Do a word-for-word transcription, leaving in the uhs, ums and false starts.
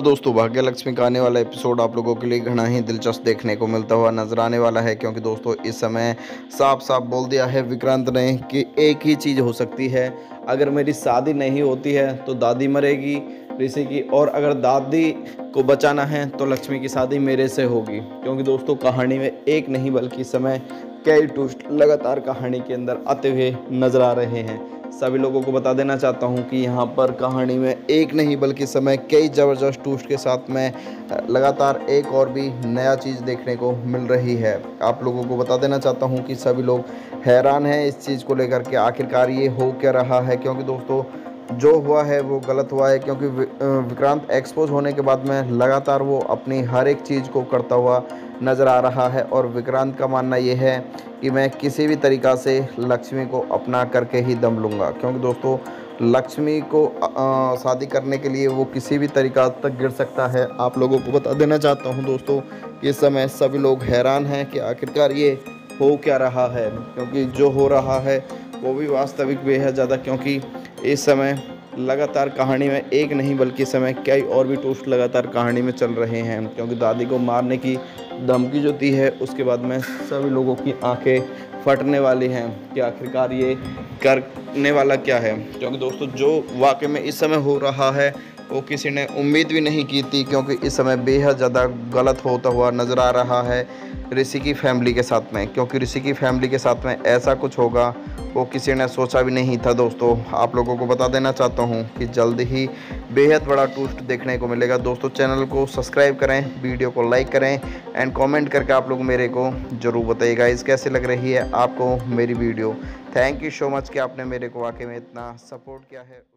दोस्तों भाग्य लक्ष्मी का आने वाला एपिसोड आप लोगों के लिए घना ही दिलचस्प देखने को मिलता हुआ नजर आने वाला है, क्योंकि दोस्तों इस समय साफ साफ बोल दिया है विक्रांत ने कि एक ही चीज़ हो सकती है। अगर मेरी शादी नहीं होती है तो दादी मरेगी ऋषि की, और अगर दादी को बचाना है तो लक्ष्मी की शादी मेरे से होगी। क्योंकि दोस्तों कहानी में एक नहीं बल्कि इस समय कई ट्विस्ट लगातार कहानी के अंदर आते हुए नजर आ रहे हैं। सभी लोगों को बता देना चाहता हूं कि यहां पर कहानी में एक नहीं बल्कि समय कई ज़बरदस्त ट्विस्ट के साथ में लगातार एक और भी नया चीज़ देखने को मिल रही है। आप लोगों को बता देना चाहता हूं कि सभी लोग हैरान हैं इस चीज़ को लेकर के आखिरकार ये हो क्या रहा है। क्योंकि दोस्तों जो हुआ है वो गलत हुआ है, क्योंकि विक्रांत एक्सपोज होने के बाद में लगातार वो अपनी हर एक चीज़ को करता हुआ नज़र आ रहा है। और विक्रांत का मानना ये है कि मैं किसी भी तरीक़ा से लक्ष्मी को अपना करके ही दम लूँगा। क्योंकि दोस्तों लक्ष्मी को शादी करने के लिए वो किसी भी तरीक़ा तक गिर सकता है। आप लोगों को बता देना चाहता हूँ दोस्तों कि इस समय सभी लोग हैरान हैं कि आखिरकार ये हो क्या रहा है। क्योंकि जो हो रहा है वो भी वास्तविक बेहद ज़्यादा, क्योंकि इस समय लगातार कहानी में एक नहीं बल्कि समय कई और भी ट्विस्ट लगातार कहानी में चल रहे हैं। क्योंकि दादी को मारने की धमकी जो दी है उसके बाद में सभी लोगों की आंखें फटने वाली हैं कि आखिरकार ये करने वाला क्या है। क्योंकि दोस्तों जो वाकई में इस समय हो रहा है वो किसी ने उम्मीद भी नहीं की थी। क्योंकि इस समय बेहद ज़्यादा गलत होता हुआ नज़र आ रहा है ऋषि की फैमिली के साथ में। क्योंकि ऋषि की फैमिली के साथ में ऐसा कुछ होगा वो किसी ने सोचा भी नहीं था। दोस्तों आप लोगों को बता देना चाहता हूँ कि जल्द ही बेहद बड़ा ट्विस्ट देखने को मिलेगा। दोस्तों चैनल को सब्सक्राइब करें, वीडियो को लाइक करें एंड कमेंट करके आप लोग मेरे को ज़रूर बताइएगा इस कैसे लग रही है आपको मेरी video. Thank you so much कि आपने मेरे को वाकई में इतना सपोर्ट किया है।